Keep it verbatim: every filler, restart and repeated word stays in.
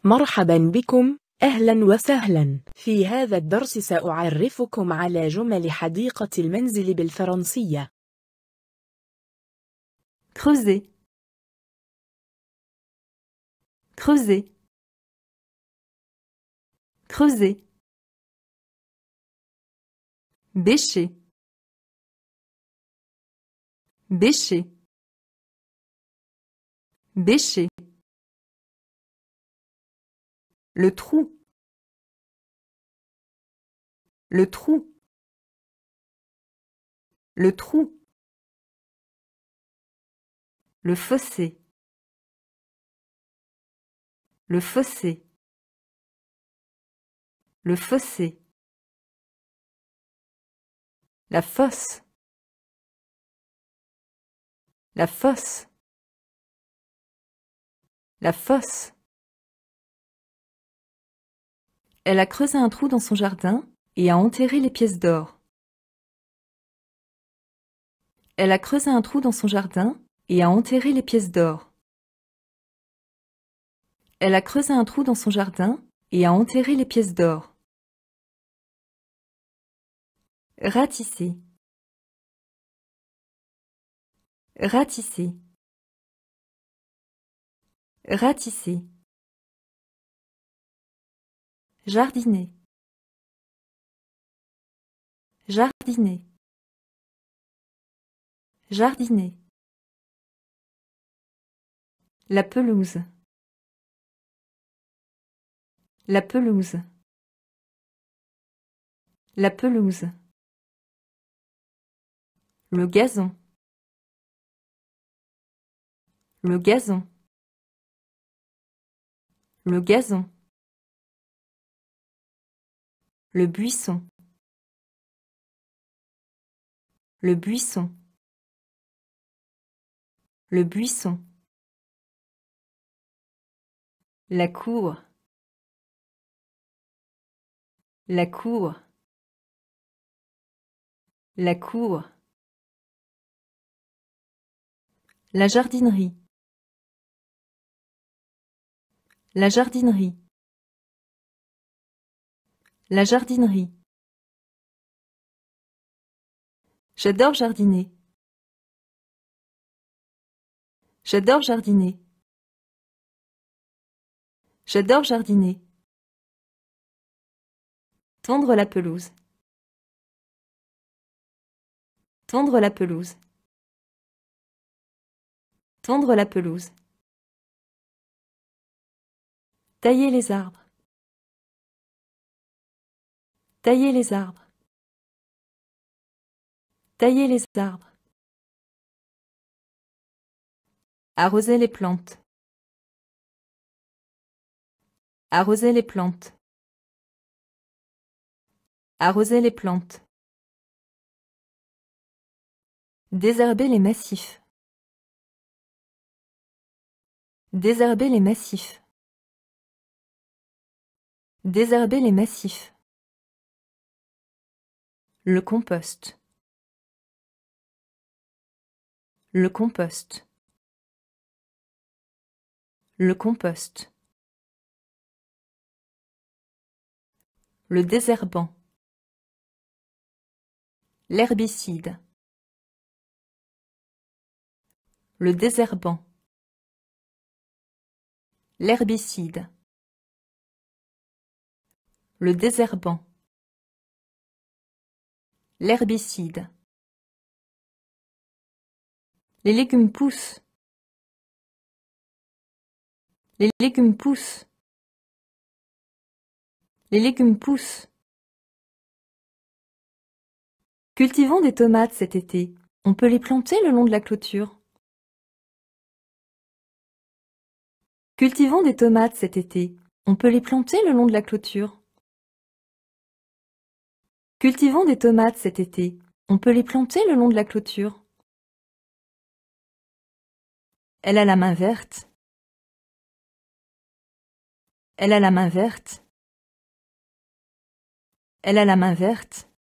مرحبا بكم، أهلا وسهلا. في هذا الدرس سأعرفكم على جمل حديقة المنزل بالفرنسية. creuser, creuser, creuser, bêcher, bêcher, bêcher, le trou, le trou, le trou, le fossé, le fossé, le fossé, la fosse, la fosse, la fosse. Elle a creusé un trou dans son jardin et a enterré les pièces d'or. Elle a creusé un trou dans son jardin et a enterré les pièces d'or. Elle a creusé un trou dans son jardin et a enterré les pièces d'or. Ratisser, ratisser, ratisser. Jardiner, jardiner, jardiner. La pelouse, la pelouse, la pelouse. Le gazon, le gazon, le gazon. Le buisson, le buisson, le buisson. La cour, la cour, la cour. La jardinerie, la jardinerie, la jardinerie. J'adore jardiner. J'adore jardiner. J'adore jardiner. Tondre la pelouse. Tondre la pelouse. Tondre la pelouse. Tailler les arbres. Tailler les arbres. Tailler les arbres. Arroser les plantes. Arroser les plantes. Arroser les plantes. Désherber les massifs. Désherber les massifs. Désherber les massifs. Le compost. Le compost. Le compost. Le désherbant. L'herbicide. Le désherbant. L'herbicide. Le désherbant. L'herbicide. Les légumes poussent. Les légumes poussent. Les légumes poussent. Cultivons des tomates cet été. On peut les planter le long de la clôture. Cultivons des tomates cet été. On peut les planter le long de la clôture. Cultivons des tomates cet été. On peut les planter le long de la clôture. Elle a la main verte. Elle a la main verte. Elle a la main verte.